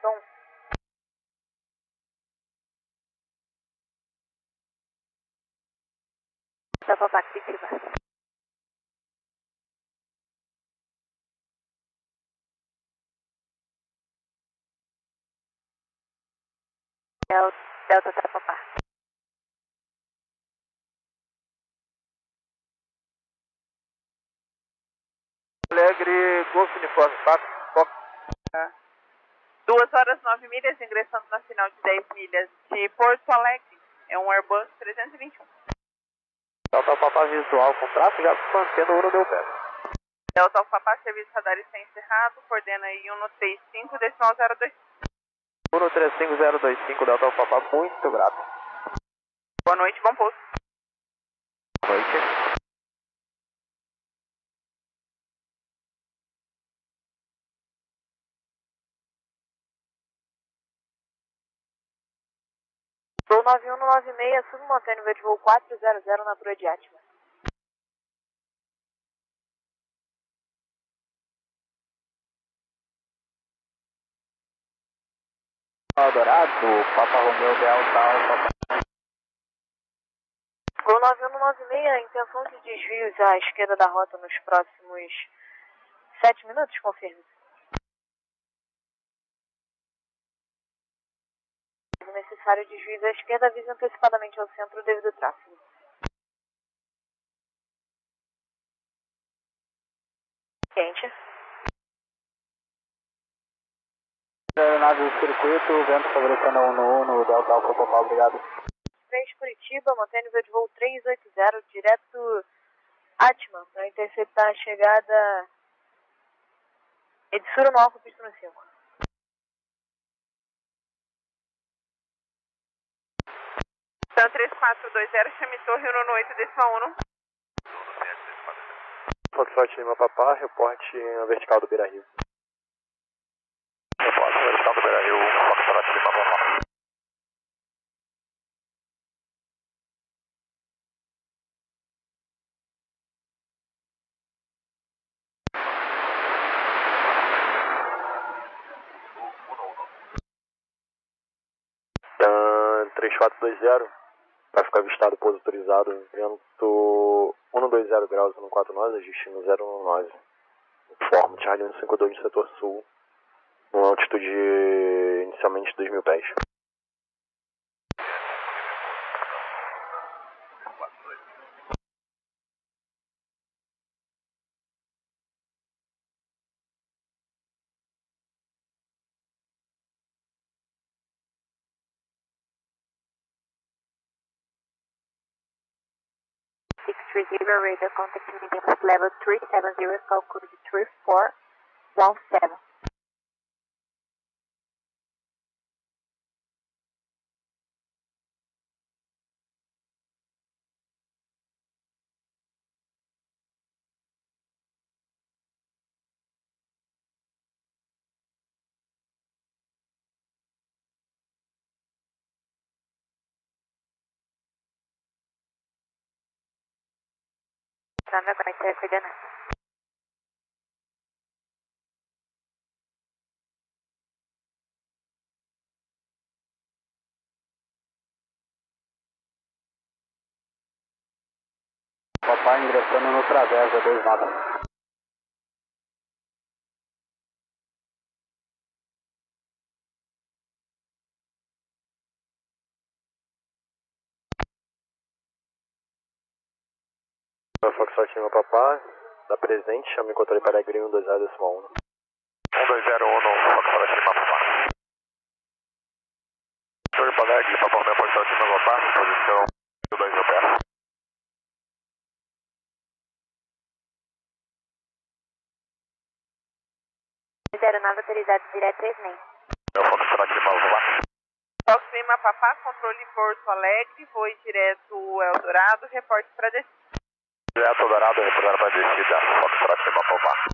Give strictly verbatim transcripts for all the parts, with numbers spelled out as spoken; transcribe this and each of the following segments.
Delta um. Delta Papa, Curitiba. Delta, Delta Papa. Alegre, Golfo Uniforme, quatro, Fox. duas horas nove milhas, ingressando na final de dez milhas de Porto Alegre. É um Airbus trezentos e vinte e um. Delta Papa visual, contrato já mantendo o ouro deu pé. Delta Papa, serviço radar está encerrado, coordena aí um três cinco, decimal zero dois. um três cinco zero dois cinco, Delta Papa, muito grato. Boa noite, bom pouso. Boa noite. Voo nove um nove seis, submantém nível de voo quatro zero zero na altura de Atma. Dourado, Papa Romeo Delta Alfa. Voo nove um nove seis, intenção de desvios à esquerda da rota nos próximos sete minutos, confirme. Se necessário desvios à esquerda, avise antecipadamente ao centro devido ao tráfego. Quente. Aeronave circuito, vento favorecendo um no um no Delta Alfa Papa, obrigado. três Curitiba, mantém nível de voo três oito zero, direto Atman, para interceptar a chegada Edissura no Alfa, pista no cinco. Então três quatro dois zero, chame torre um no oito, decimal um. Foxtrot Lima Papá, reporte na vertical do Beira Rio. Reporte na vertical do Beira Rio, Foxtrot Lima Papá. três quatro dois zero, vai ficar avistado pouso autorizado, vento um dois zero graus no quatro nós, destino zero um nove. Informo, Charlie um cinco dois no setor sul, numa altitude inicialmente dois mil pés. six three zero, radar contact medium level three seven zero, call code three four one seven. Nada quarenta, coordenada. Papai ingressando no Travessa, dois notas. Foxtrot Lima Papá, da presente, chame controle para Green um dois zero decimal um. um dois zero um no Foxtrot Lima Papá. Controle para Alegre, Papa Romeo Foxtrot Lima Papá, posição dois no pé. Aeronave autorizada direto três nem. É o Foxtrot Lima Papá. Fox Lima Papá, controle Porto Alegre, voe direto Eldorado, reporte para descida. Direto Eldorado, reportando para descida, Foxtrot Lima Papá.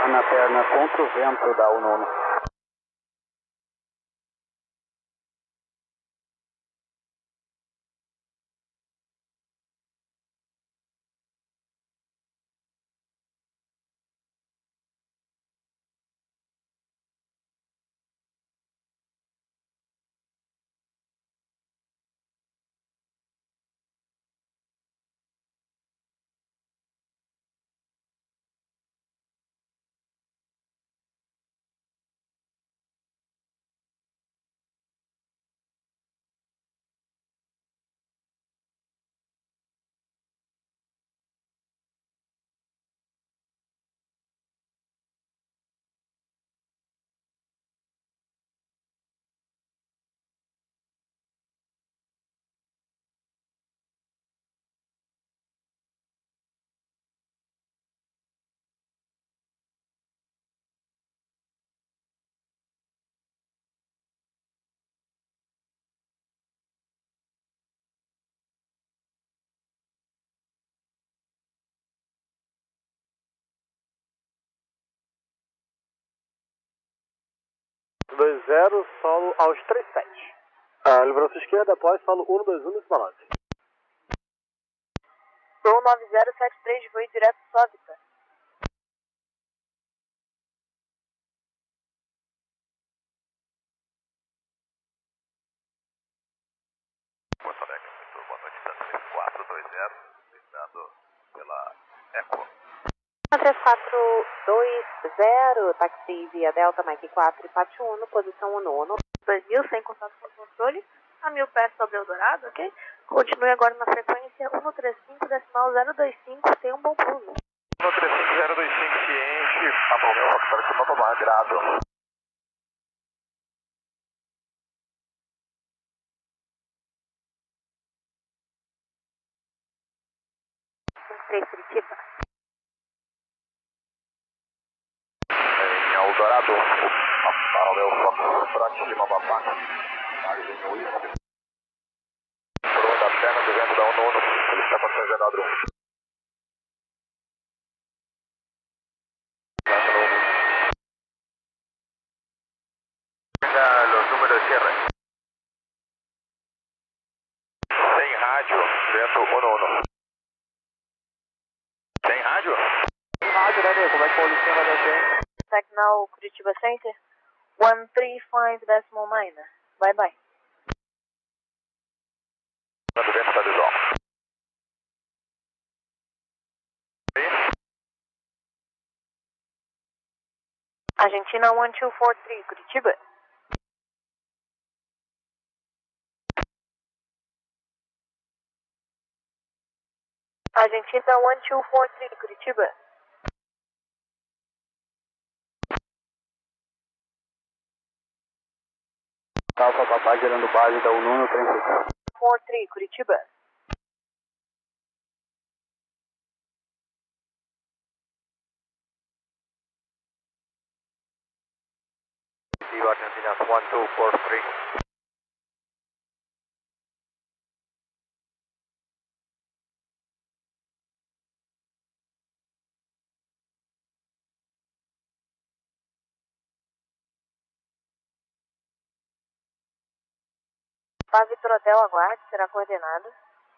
na perna contra o vento da Unono. dois zero, solo aos trinta e sete. Ah, liderança esquerda, após solo um dois um, décima nove. Gol nove zero sete três, voe direto Sóvita. Porto Alegre, boa noite, três quatro dois zero, visando pela Eco. três quatro dois zero, táxi via Delta, Mike quatro, Pátio Uno, posição Uno. dois mil, sem contato com o controle, a mil pés sobre Eldorado, ok? Continue agora na frequência um três cinco, decimal zero dois cinco, tenha um bom pouso. um três cinco zero dois cinco, ciente, tá bom, meu, espero que não tomar grado. três Curitiba. Em Eldorado, para o meu foco, próximo Babaca, Marginho Whisky. Por da perna do vento da Unono, ele está para São Geraldo. Los números de cierre. Sem rádio, vento Unono. Sem rádio? Sem rádio, né, como é que o Paulistinha vai descer? Signal Curitiba Center, one three five decimal nine. Bye bye. Do vento da visual. Argentina one two four three, Curitiba. Argentina one two four three, Curitiba. Alfa Papai gerando base da Unono, trinta e seis. four three, Curitiba. Argentina one two four three. Paz Vitor Hotel, aguarde, será coordenado.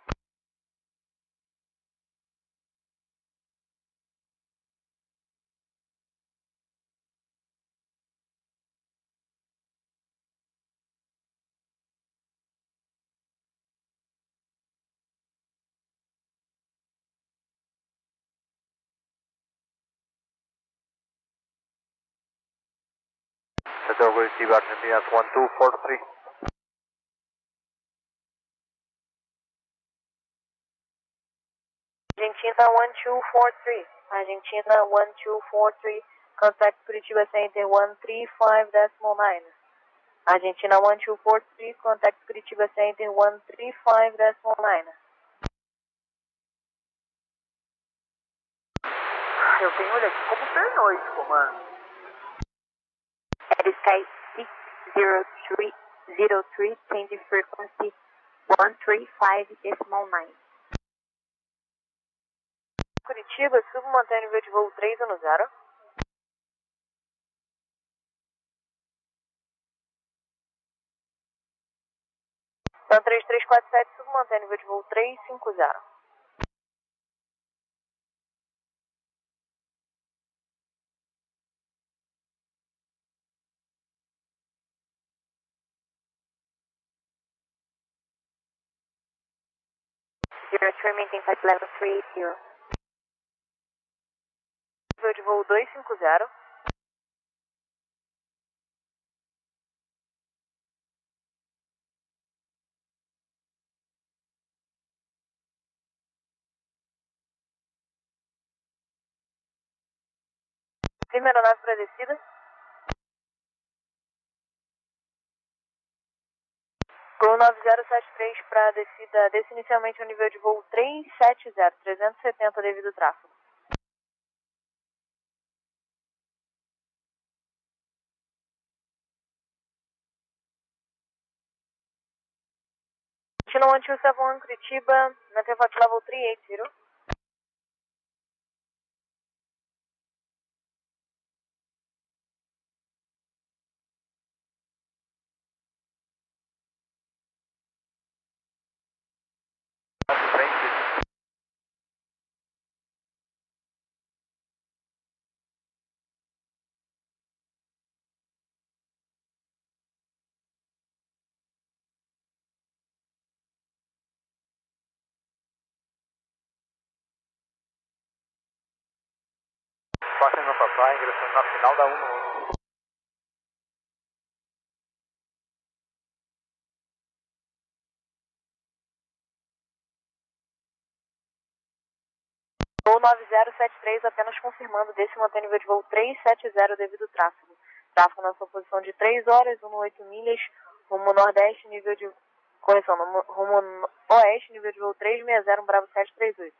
Hotel Curitiba, Argentina one two four three. Argentina one two four three. Argentina one two four three. Contact Curitiba Center one three five decimal nine. Argentina one two four three. Contact Curitiba Center one three five decimal nine. Eu tenho ele aqui como pernoite, comando. Air Sky six zero three zero three, change frequency one three five decimal nine. Curitiba, submantém nível de voo três um zero. Então três três quatro sete, submantém nível de voo três cinco zero. zero three, maintain flight level three eight zero. Nível de voo dois cinco zero. Primeira aeronave para descida. Gol nove zero sete três para descida, desce inicialmente ao nível de voo três sete zero, trezentos e setenta devido ao tráfego. China one two seven one Curitiba, maintain flight level three eight zero. Passem no papai, ingressando na final da um um. Gol nove zero sete três, apenas confirmando, desse mantém nível de voo três sete zero devido ao tráfego. Tráfego na sua posição de três horas, um oito milhas, rumo nordeste, nível de... Correção, rumo oeste, nível de voo três seis zero, um Bravo sete três oito.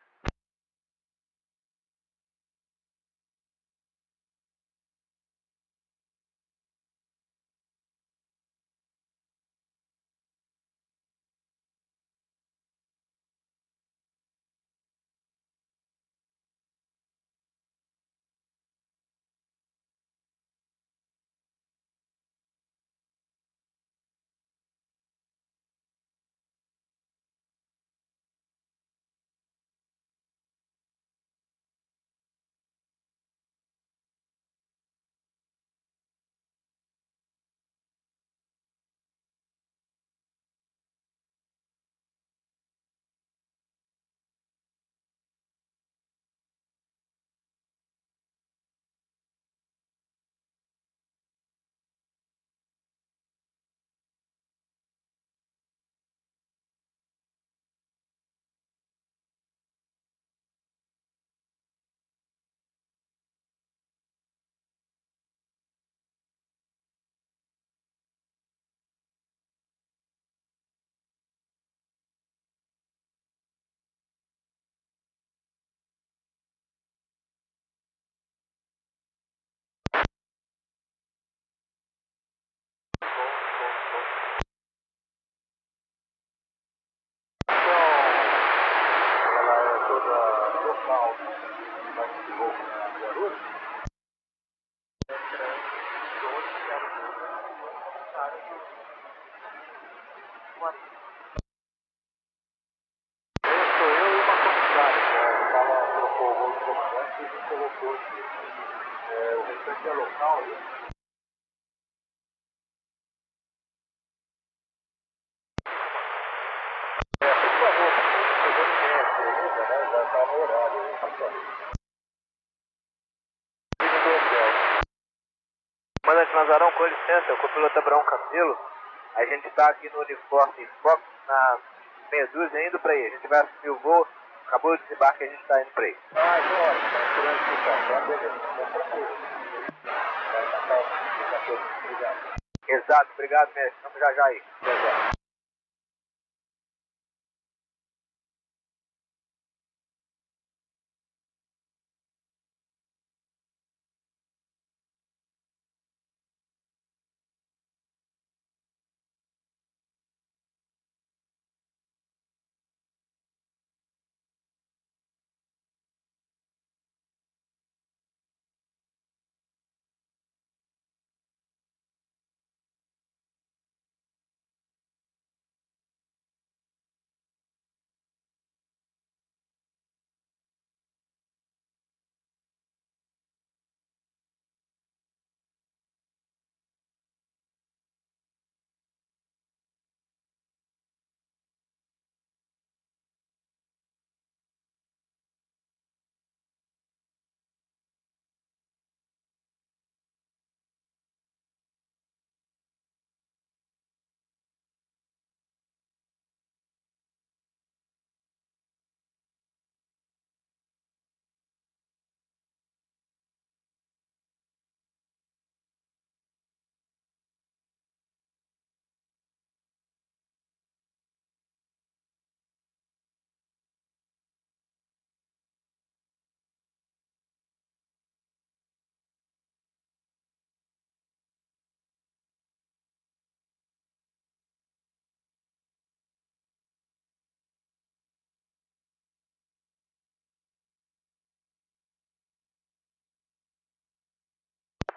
Comandante Nazarão, com licença, com o piloto Abraão Camilo. A gente está aqui no uniforme Fox, na meia dúzia, indo para aí. A gente vai assumir o voo, acabou o desembarque, a gente está indo para aí. Ah, então ótimo, está beleza. Exato, obrigado mesmo. Vamos já já aí. Exato.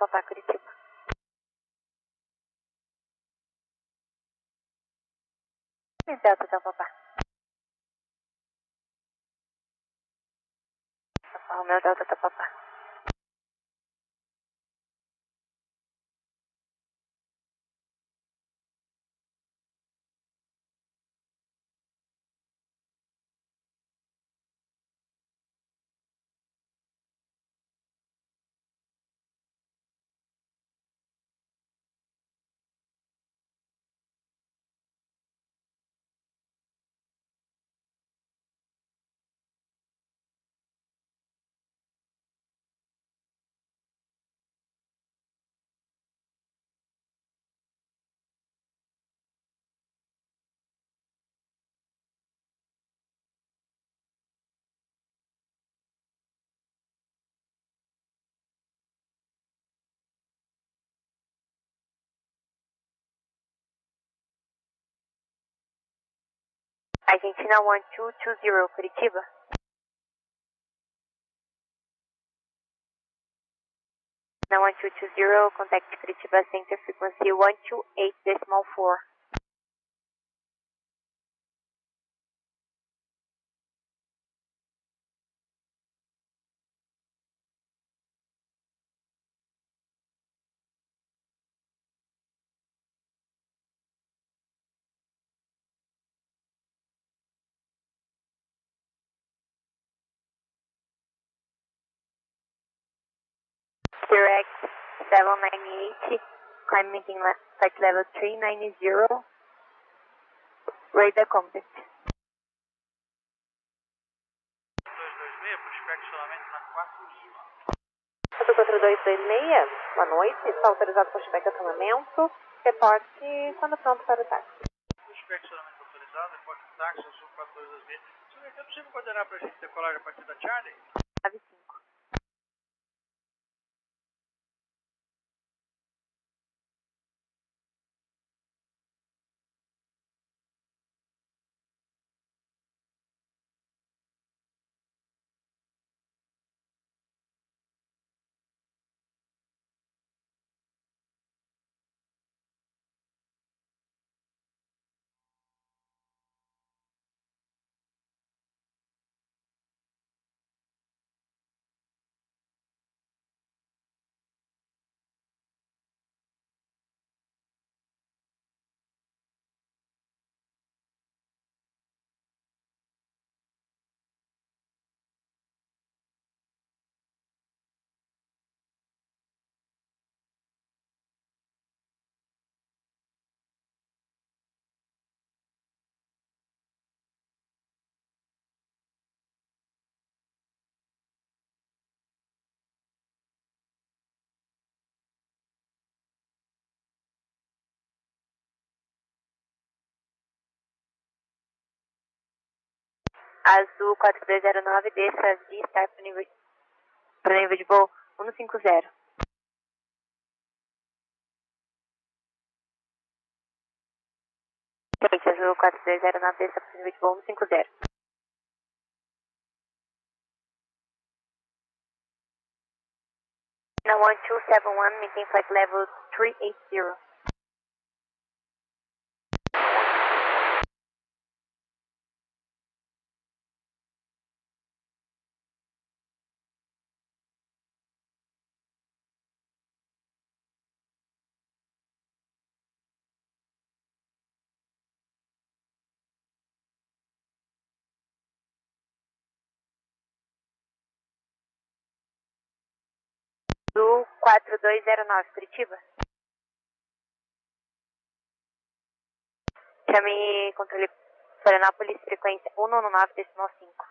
Papá, Curitiba. Delta, Delta, Papá. Alfa Romeo, Delta, Delta, Papá. Argentina one two two zero, Curitiba. Now one two two zero, contact Curitiba Center frequency one two eight decimal four. Direct seven nine eight, climbing flight level three nine zero, radar contact. quatro dois dois seis, boa noite, está autorizado para o pushback acionamento, reporte quando pronto para o táxi. Pushback acionamento autorizado, reporte do táxi, sul quatro dois dois seis. Senhor, é possível coordenar para a gente decolar a partir da Charlie? nove cinco. Azul quatro dois zero nove, desça de estar para o nível, para o nível de voo um cinco zero. Gente, Azul quatro dois zero nove, desça para o nível de voo um cinco zero. Now one two seven one, maintain flight level three eight zero. Azul quatro dois zero nove, Curitiba. Chame controle Florianópolis, frequência um nove nove decimal cinco.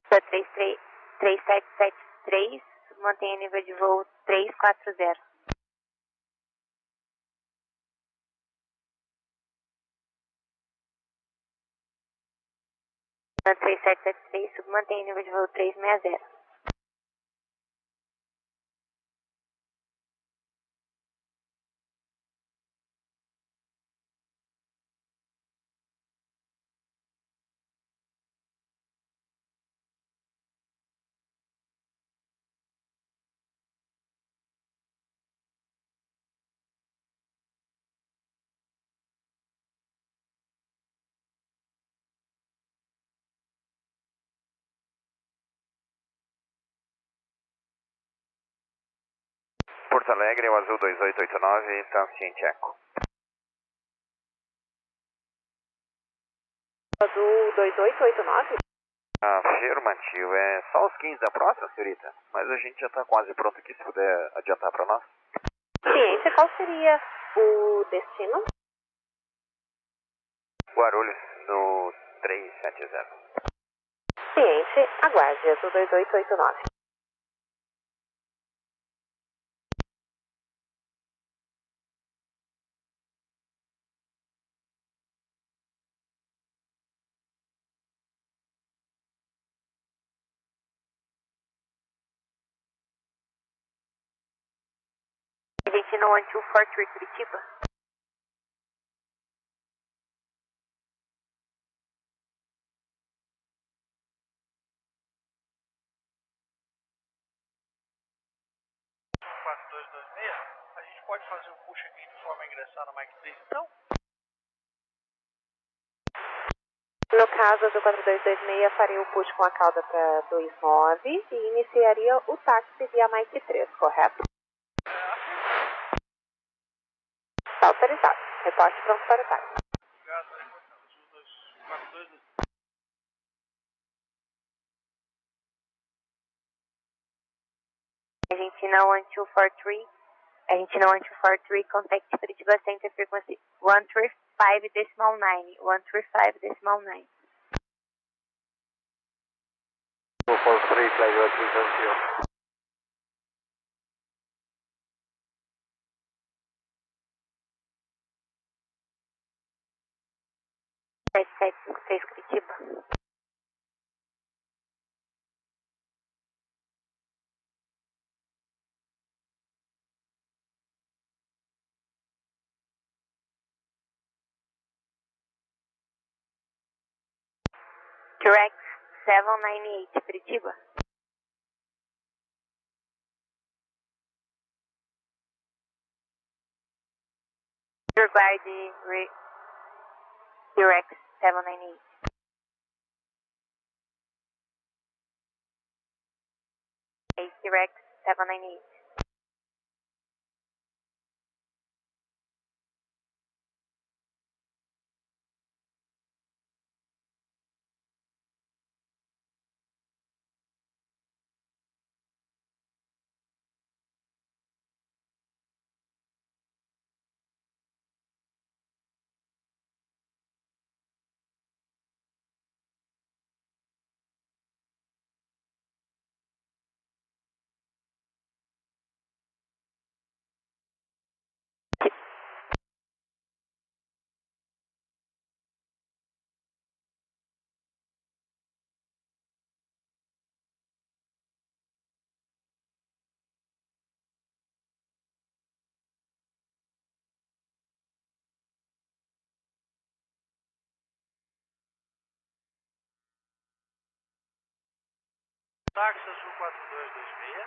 três sete sete três, mantenha nível de voo três quatro zero. três sete sete três, submantenha nível de voo três seis zero. Porto Alegre, o Azul dois oito oito nove, Transciente Eco. Azul dois oito oito nove? Afirmativo, é só os quinze da próxima, senhorita, mas a gente já está quase pronto aqui, se puder adiantar para nós. Ciência, qual seria o destino? Guarulhos, no três sete zero. Ciência, aguarde, Azul dois oito oito nove. Argentina um dois quatro três, Curitiba. quatro dois dois seis, a gente pode fazer um push aqui de forma a ingressar na Mike três então? No caso, Azul quatro dois dois seis faria o push com a cauda para dois nove e iniciaria o táxi via Mike três, correto? Está autorizado. Reporte pronto para o táxi. Obrigado, aí, Azul dois quatro dois dois. Argentina um dois quatro três, Argentina um dois quatro três, contact Curitiba Center frequency one three five decimal nine, one three five decimal nine. two four three, flight zero. sete sete cinco seis, Curitiba. Direct seven nine eight, Curitiba. Regard re Direct seven nine eight. Eight Direct seven nine eight. Táxi Azul quatro dois dois seis.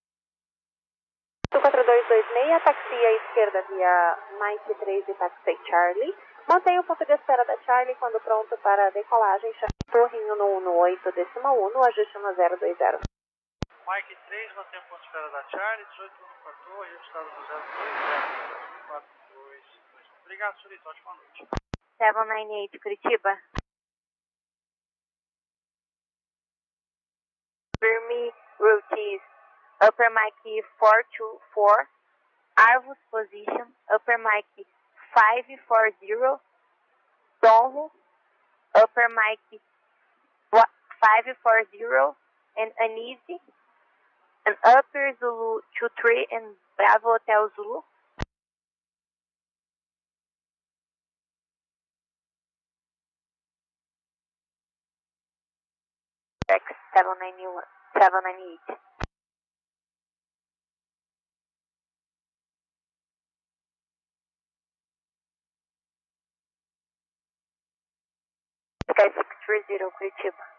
Azul quatro dois dois seis, taxi à esquerda via Mike três e taxi Charlie. Mantenha o ponto de espera da Charlie quando pronto para a decolagem. Torrinho no um oito decimal um, ajuste no zero dois zero. Mike três, mantém o ponto de espera da Charlie, dezoito um para a torre, ajustado do zero dois zero, quatro dois dois. Obrigado, senhorita, ótima noite. seven nine eight, Curitiba. Firme route is upper Mike four two four, Arvos position, upper Mike five four zero, Donro, upper Mike five four zero and Uneasy, and Upper Zulu two three and Bravo Hotel Zulu. X seven nine eight. Sky six three zero, Curitiba.